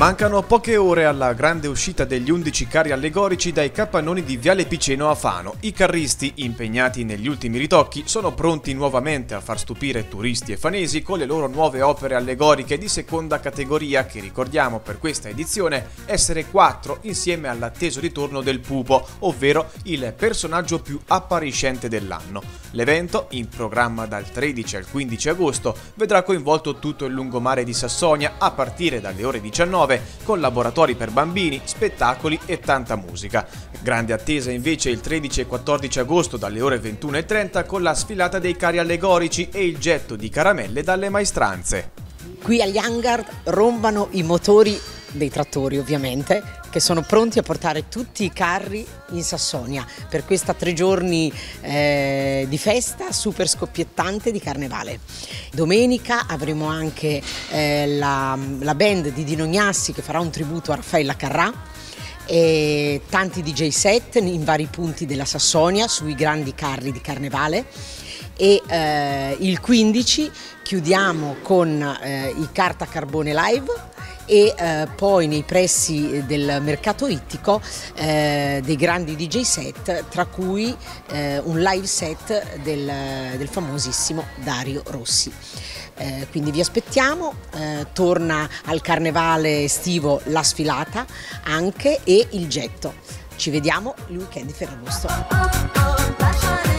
Mancano poche ore alla grande uscita degli 11 carri allegorici dai capannoni di Viale Piceno a Fano. I carristi, impegnati negli ultimi ritocchi, sono pronti nuovamente a far stupire turisti e fanesi con le loro nuove opere allegoriche di seconda categoria che ricordiamo per questa edizione essere 4 insieme all'atteso ritorno del Pupo, ovvero il personaggio più appariscente dell'anno. L'evento, in programma dal 13 al 15 agosto, vedrà coinvolto tutto il lungomare di Sassonia a partire dalle ore 19 con laboratori per bambini, spettacoli e tanta musica. Grande attesa invece il 13 e 14 agosto dalle ore 21:30 con la sfilata dei carri allegorici e il getto di caramelle dalle maestranze. Qui agli hangar rombano i motori dei trattori ovviamente, che sono pronti a portare tutti i carri in Sassonia per questa 3 giorni di festa super scoppiettante di carnevale. Domenica avremo anche la band di Dino Gnassi che farà un tributo a Raffaella Carrà e tanti DJ set in vari punti della Sassonia sui grandi carri di carnevale. E il 15 chiudiamo con i Carta Carbone Live e poi nei pressi del mercato ittico dei grandi DJ set, tra cui un live set del famosissimo Dario Rossi. Quindi vi aspettiamo, torna al carnevale estivo la sfilata anche e il getto. Ci vediamo il weekend di Ferragosto.